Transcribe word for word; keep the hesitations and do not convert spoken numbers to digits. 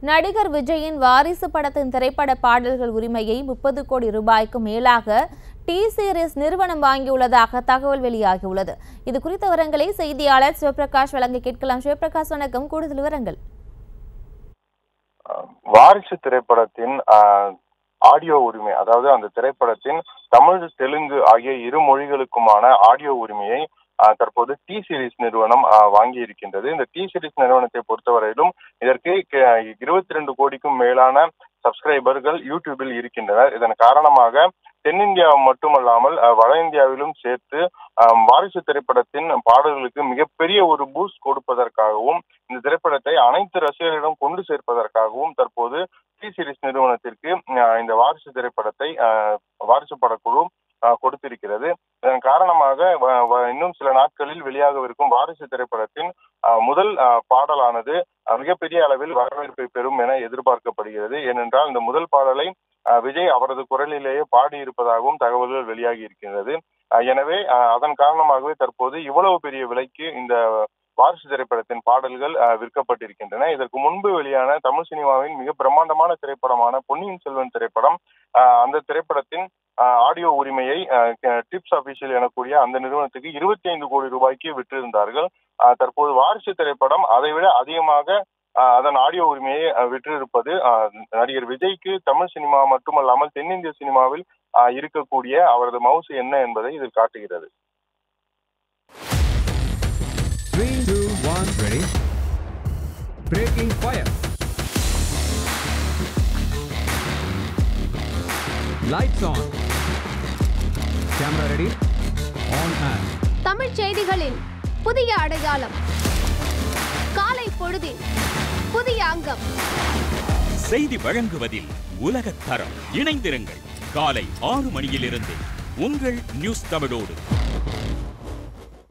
நடிகர் விஜயின் வாரிசு படத்தின் திரைப்பட பாடல்கள் உரிமையை முப்பது கோடி ரூபாய்க்கு மேலாக டி சீரிஸ் நிறுவனம் வாங்கியுள்ளதாக தகவல் வெளியாகியுள்ளது. இது குறித்த விவரங்களை செய்தியாளர் சிவபிரகாஷ் வழங்க கேட்கலாம். சிவபிரகாஷ், வணக்கம். கூடுதல் விவரங்கள். வாரிசு திரைப்படத்தின் ஆடியோ உரிமை, அதாவது அந்த திரைப்படத்தின் தமிழ், தெலுங்கு ஆகிய இரு மொழிகளுக்குமான ஆடியோ உரிமையை தற்போது டி சீரிஸ் நிறுவனம் வாங்கி இருக்கின்றது. இந்த டி சீரிஸ் நிறுவனத்தை பொறுத்தவரையிலும் இதற்கு இருபத்தி ரெண்டு கோடிக்கும் மேலான சப்ஸ்கிரைபர்கள் யூடியூபில் இருக்கின்றனர். இதன் காரணமாக தென்னிந்தியா மட்டுமல்லாமல் வட இந்தியாவிலும் சேர்த்து வாரிசு திரைப்படத்தின் பாடல்களுக்கு மிகப்பெரிய ஒரு பூஸ்ட் கொடுப்பதற்காகவும் இந்த திரைப்படத்தை அனைத்து ரசிகர்களிடம் கொண்டு சேர்ப்பதற்காகவும் தற்போது டி சீரிஸ் நிறுவனத்திற்கு இந்த வாரிசு திரைப்படத்தை வாரிசு படக்குழு கொடுத்திருக்கிறது. இதன் காரணமாக இன்னும் சில நாட்களில் வெளியாகவிருக்கும் வாரிசு திரைப்படத்தின் முதல் பாடலானது மிகப்பெரிய அளவில் வரவேற்பை பெறும் என எதிர்பார்க்கப்படுகிறது. ஏனென்றால் இந்த முதல் பாடலை விஜய் அவரது குரலிலேயே பாடியிருப்பதாகவும் தகவல்கள் வெளியாகி இருக்கின்றது. எனவே அதன் காரணமாகவே தற்போது இவ்வளவு பெரிய விலைக்கு இந்த வாரிசு திரைப்படத்தின் பாடல்கள் விற்கப்பட்டிருக்கின்றன. இதற்கு முன்பு வெளியான தமிழ் சினிமாவின் மிக பிரம்மாண்டமான திரைப்படமான பொன்னியின் செல்வன் திரைப்படம், அந்த திரைப்படத்தின் ஆடியோ உரிமையை டிப்ஸ் அபிஷியல் எனக்கூடிய அந்த நிறுவனத்துக்கு இருபத்தி ஐந்து கோடி ரூபாய்க்கு விற்றிருந்தார்கள். தற்போது வாரிசு திரைப்படம் அதைவிட அதிகமாக அதன் ஆடியோ உரிமையை விற்றிருப்பது நடிகர் விஜய்க்கு தமிழ் சினிமா மட்டுமல்லாமல் தென்னிந்திய சினிமாவில் இருக்கக்கூடிய அவரது மவுசு என்ன என்பதை இது காட்டுகிறது. three, two, one, ready. Breaking fire. Lights on. Camera ready. On and. Tamil செய்திகளின் புதிய அடையாளம். காலை பொழுதின் புதிய அங்கம். செய்தி வழங்குவதில் உலகத் தரம். இணைந்திருங்கள் காலை ஆறு மணியிலிருந்து உங்கள் நியூஸ் தமிழோடு.